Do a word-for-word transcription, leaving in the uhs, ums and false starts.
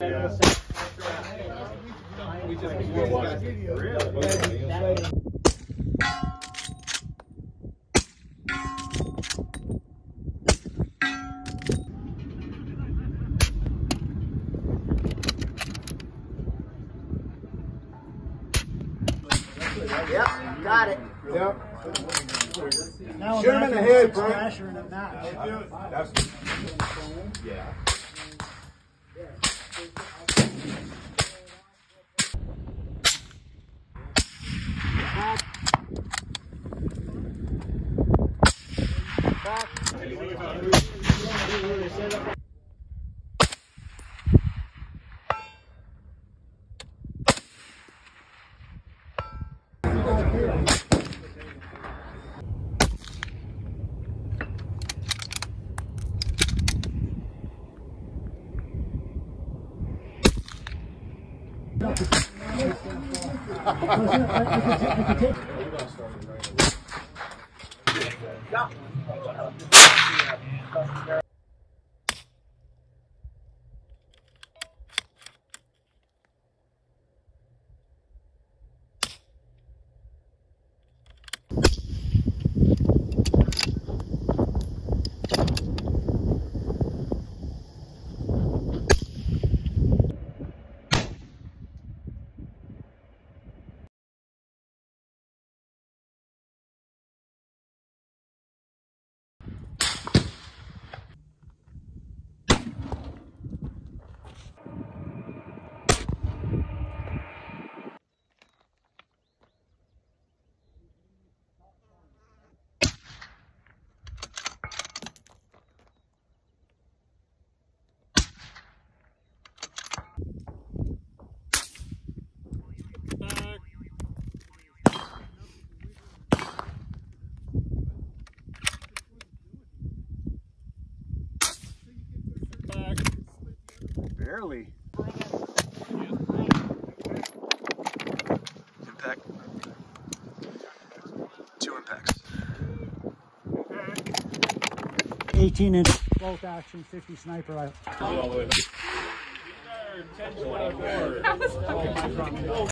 Yep, got it. Yep. Now Shoot him in the head, bro. Crasher in a match. That's yeah. Barely. Impact. Two impacts. eighteen inch bolt action fifty sniper rifle. ten twenty-four.